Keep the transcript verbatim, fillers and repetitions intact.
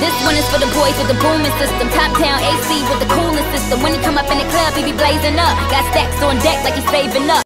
This one is for the boys with the booming system. Top town A C with the cooling system. When he come up in the club, he be blazing up. Got stacks on deck like he's saving up.